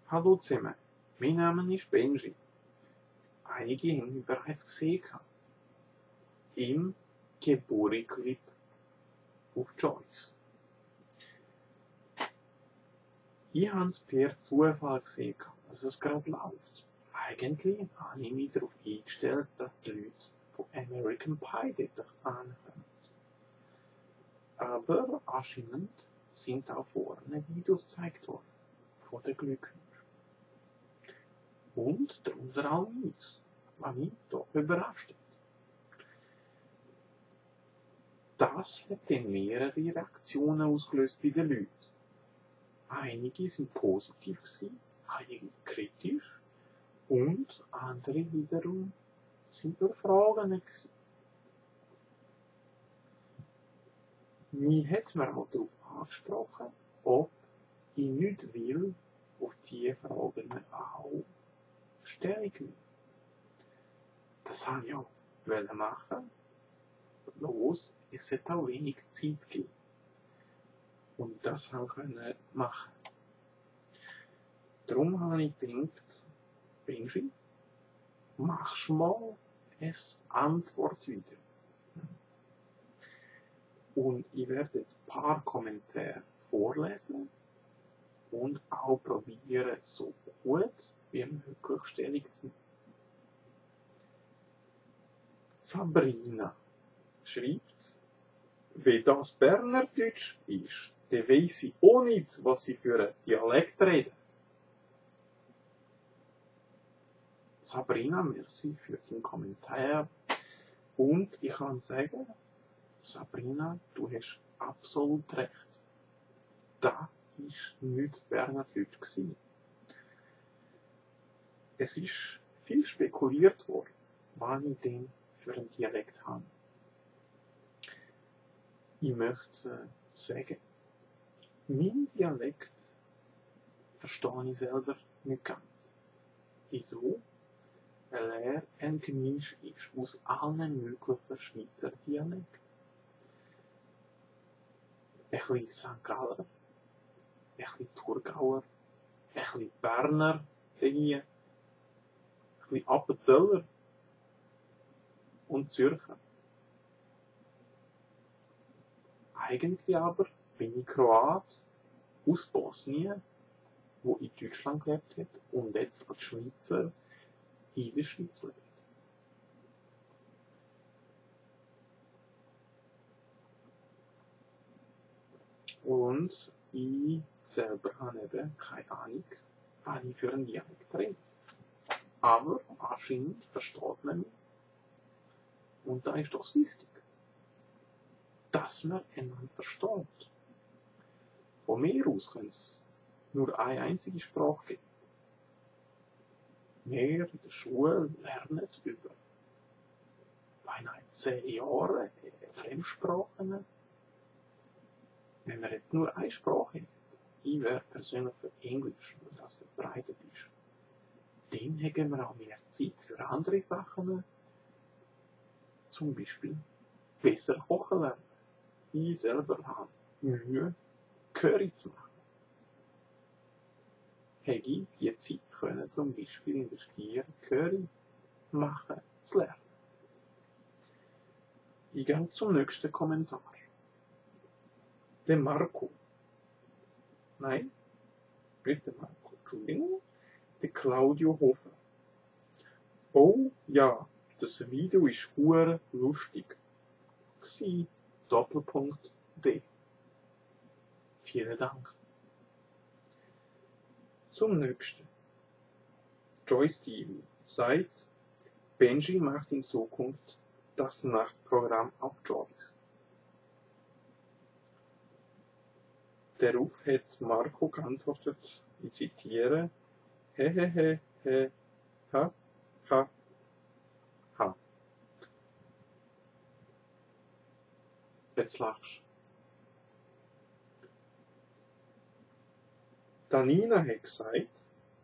Hallo zusammen, mein Name ist Benji. Einige haben mich bereits gesehen im Geburi-Clip auf Joyce. Ich habe es per Zufall gesehen, dass es gerade läuft. Eigentlich habe ich mich darauf eingestellt, dass die Leute von American Pie dort ankommen. Aber anscheinend sind auch vorne Videos gezeigt worden von den Glückwünschen. Und darunter auch meins, was mich doch überrascht hat. Das hat dann mehrere Reaktionen ausgelöst bei den Leuten. Einige sind positiv gewesen, einige kritisch und andere wiederum sind nur Fragen gewesen. Mich hat mir auch darauf angesprochen, ob ich nicht will auf diese Fragen auch Stellung nehmen. Das habe ich auch machen. Bloß, es hat auch wenig Zeit gegeben. Und das können machen. Darum habe ich gedacht, Benji, machst mal ein Antwortvideo. Und ich werde jetzt ein paar Kommentare vorlesen und auch probieren, so gut wie möglich Stellung zu nehmen. Sabrina schreibt, wenn das Berndeutsch ist, dann weiss ich auch nicht, was sie für einen Dialekt reden. Sabrina, merci für den Kommentar. Und ich kann sagen, Sabrina, du hast absolut recht. Das war nicht Berndeutsch gewesen. Es ist viel spekuliert worden, was ich denn für einen Dialekt habe. Ich möchte sagen, mein Dialekt verstehe ich selber nicht ganz. Wieso? Weil er ein Gemisch ist aus allen möglichen Schweizer Dialekten. Ein bisschen St. Galler, ein bisschen Thurgauer, ein bisschen Berner, ein bisschen Appenzeller und Zürcher. Eigentlich aber bin ich Kroat aus Bosnien, wo in Deutschland gelebt hat und jetzt als Schweizer in der Schweiz lebt. Und ich selber habe eben keine Ahnung, was ich für einen Dialekt rede. Aber anscheinend versteht man mich. Und da ist doch das Wichtige, dass man einander versteht. Von mir aus kann es nur eine einzige Sprache geben. Wir in der Schule lernen über beinahe 10 Jahre Fremdsprachen. Wenn man jetzt nur eine Sprache hat, ich wäre persönlich für Englisch, weil das verbreitet ist, dann haben wir auch mehr Zeit für andere Sachen. Zum Beispiel besser kochen lernen. Ich selber habe Mühe, Curry zu machen. Hätte ich die Zeit können zum Beispiel investieren, Curry machen zu lernen. Ich gehe zum nächsten Kommentar. Der Marco. Nein, nicht der Marco, Entschuldigung. Der Claudio Hofer. Oh ja, das Video ist hure lustig. Doppelpunkt D. Vielen Dank. Zum nächsten. Joyce TV sagt, Benji macht in Zukunft das Nachtprogramm auf Joyce. Darauf hat Marco geantwortet, ich zitiere, hehehe, he, ha, ha, ha. Jetzt lachst. Nina hat gesagt,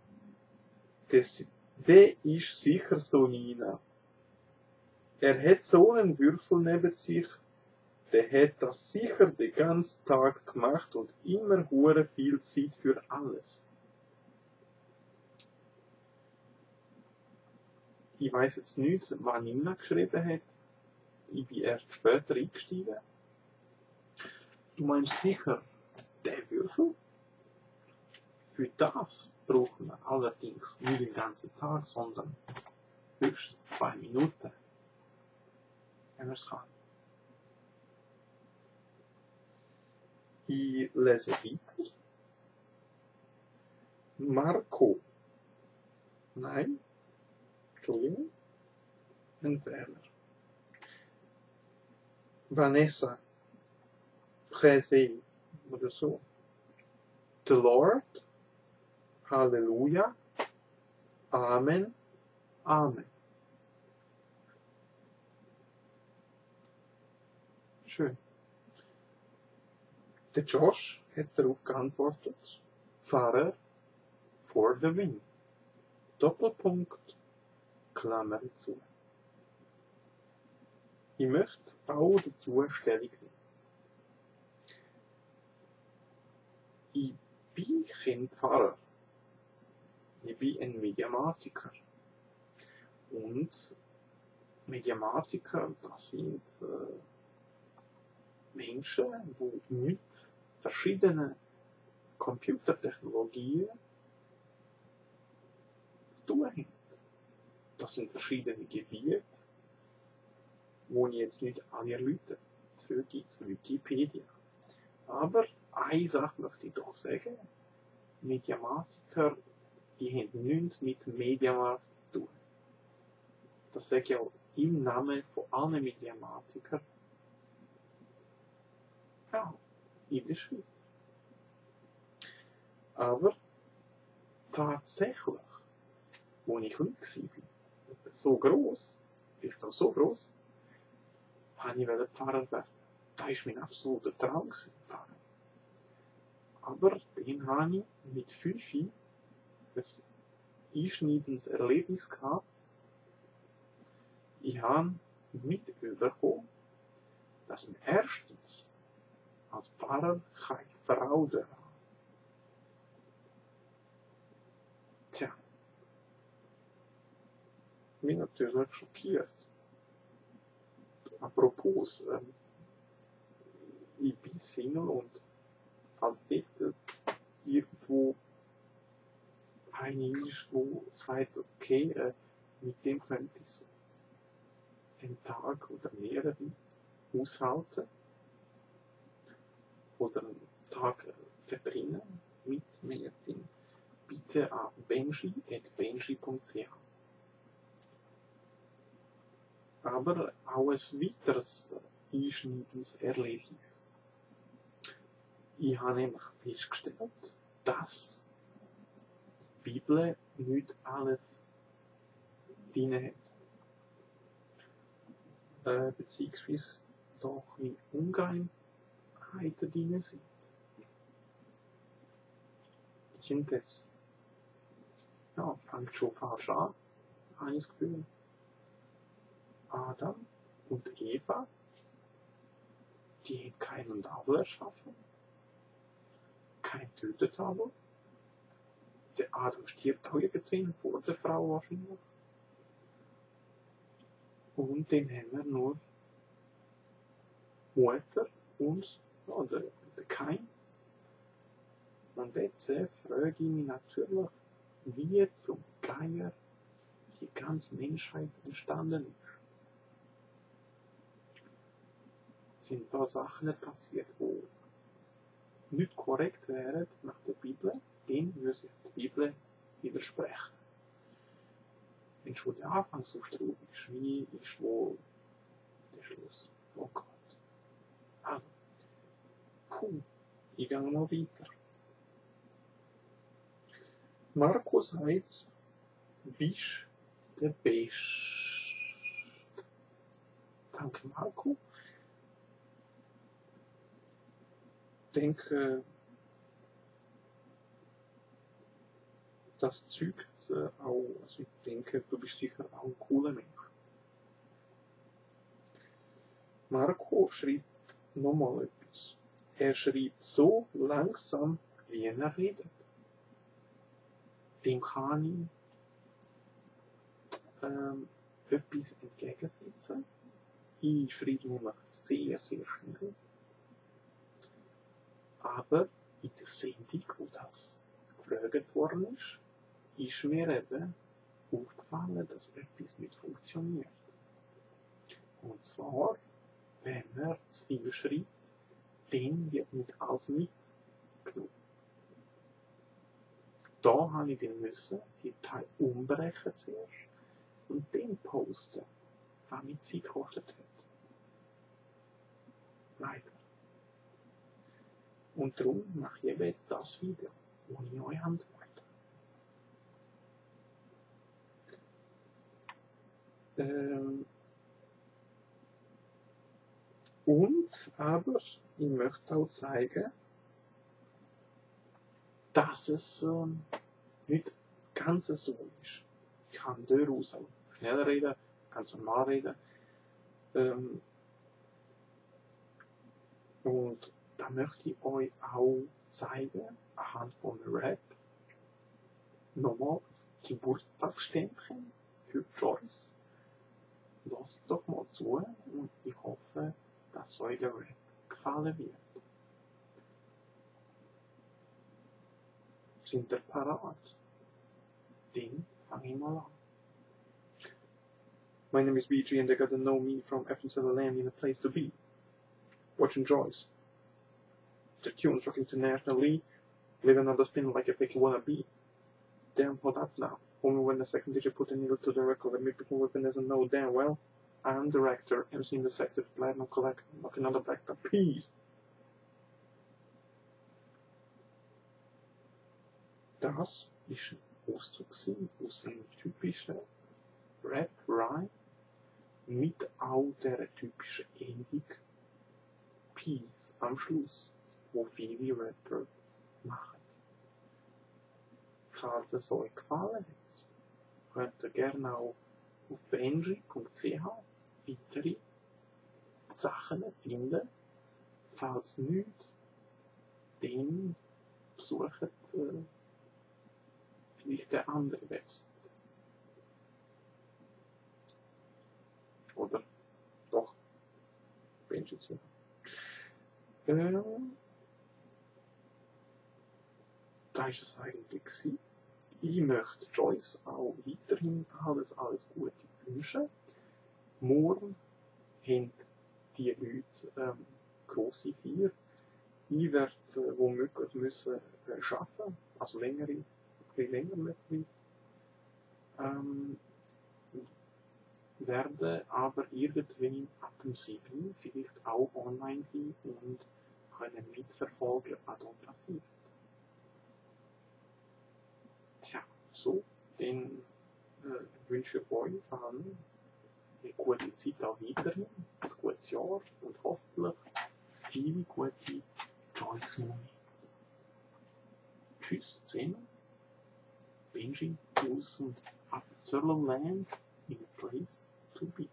der ist sicher so Nina. Er hat so einen Würfel neben sich, der hat das sicher den ganzen Tag gemacht und immer hure viel Zeit für alles. Ich weiss jetzt nicht, wann ich ihn geschrieben hat. Ich bin erst später eingestiegen. Du meinst sicher, der Würfel? Für das braucht man allerdings nicht den ganzen Tag, sondern höchstens 2 Minuten, wenn man es kann. Ich lese weiter. Marco. Nein. Entschuldigung. Ein Fehler. Vanessa. Présé. Oder so. The Lord. Halleluja. Amen. Amen. Schön. Der Josh hat darauf geantwortet. Pfarrer for the win. Doppelpunkt, Klammer zu. Ich möchte auch dazu Stellung nehmen. Ich bin kein Pfarrer. Ich bin ein Mediamatiker. Und Mediamatiker, das sind Menschen, die mit verschiedenen Computertechnologien zu tun haben. Das sind verschiedene Gebiete, wo ich jetzt nicht alle erläutere. Dafür gibt es Wikipedia. Aber eine Sache möchte ich doch sagen. Mediamatiker, die haben nichts mit Mediamarkt zu tun. Das sage ich auch im Namen von allen Mediamatikern. Ja, in der Schweiz. Aber tatsächlich, wo ich klein war, so gross, vielleicht auch so gross, wollte ich Pfarrer werden. Das war mein absoluter Traum, Pfarrer. Aber den habe ich mit 5 ein einschneidendes Erlebnis gehabt. Ich habe mitbekommen, dass man erstens als Pfarrer keine Frau da hat. Tja, ich bin natürlich schockiert. Apropos, ich bin Single und falls dort irgendwo eine ist, wo sagt, okay, mit dem könnte ich einen Tag oder mehrere aushalten oder einen Tag verbringen mit mir, bitte an benji@benji.ch. Aber auch ein weiteres einschneidendes Erlebnis. Ich habe nämlich festgestellt, dass die Bibel nicht alles drin hat. Beziehungsweise doch in Ungeheimheiten drin sind. Ich finde jetzt, ja, fängt schon falsch an, habe ich das Gefühl. Adam und Eva, die haben Kain und Abel erschaffen. Kain tötet Abel. Der Adam stirbt auch irgendwann vor der Frau wahrscheinlich. Und den haben wir nur Mutter und ja, der Kain. Und jetzt frage ich mich natürlich, wie zum Geier die ganze Menschheit entstanden ist. Sind da Sachen passiert, wo nicht korrekt wären nach der Bibel, denen würde sich die Bibel widersprechen. Wenn schon der Anfang so strub ist, wie ist wohl der Schluss? Oh Gott. Also, ich gehe noch weiter. Markus sagt, bist der Beste. Danke, Marco. Ich denke, das zeugt auch, also ich denke, du bist sicher auch ein cooler Mensch. Marco schreibt nochmal etwas. Er schreibt so langsam, wie er redet. Dem kann ich etwas entgegensetzen. Ich schreibe nämlich sehr, sehr schnell. Aber in der Sendung, wo das gefragt worden ist mir eben aufgefallen, dass etwas nicht funktioniert. Und zwar, wenn man zu viel schreibt, dann wird nicht alles mitgenommen. Da habe ich dann müssen die Teile umbrechen zuerst und dann posten, was mich Zeit gekostet hat. Leider. Und darum mache ich eben jetzt das Video, ohne euch Antworten. Und aber ich möchte auch zeigen, dass es nicht ganz so ist. Ich kann daraus auch schneller reden, ganz normal reden. Und da möchte ich euch auch zeigen, anhand von Rap, nochmal das Geburtstagsständchen für Joyce. Lasst doch mal zu und ich hoffe, dass euch der Rap gefallen wird. Sind ihr parat? Dann fange ich mal an. My name is BG and they got to know me from Athens to the land in a place to be. Watching Joyce. The tunes rock internationally, living on the spin like a fake wannabe. Damn, hold up now. Only when the second DJ put a needle to the record and make people weapon doesn't know damn well. I'm the rector, MC in the sector, platinum collector, knocking on the back door. Peace! Das ist ein Auszug aus einem typischen Rap-Rhyme mit auch der typischen Endung Peace am Schluss, wo viele Rapper machen. Falls es euch gefallen hat, könnt ihr gerne auch auf benji.ch weitere Sachen finden. Falls nicht, dann besucht vielleicht eine andere Website. Oder doch benji.ch. Da ist es eigentlich gewesen. Ich möchte Joyce auch weiterhin alles Gute wünschen. Morgen haben die Leute grosse Feier. Ich werde womöglich müssen arbeiten, also ein bisschen länger möglicherweise. Werde aber irgendwie ab dem 7. vielleicht auch online sein und können mitverfolgen, was da passiert. Tja, so, dann wünsche ich euch allen eine gute Zeit auch weiterhin, ein gutes Jahr und hoffentlich viele gute Joyce-Momente. Tschüss zusammen, Benji, News und Appenzellerland in a place to be.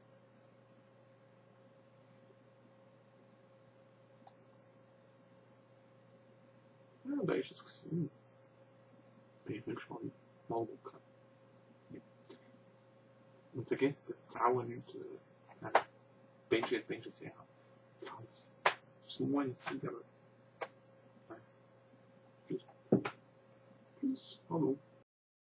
Ja, da ist es gewesen. Ich bin gespannt. Mal gucken. Ja. Und vergesst die Frauen nicht, Benji zu haben. Falls es nur ein Tiger. Tschüss. Hallo.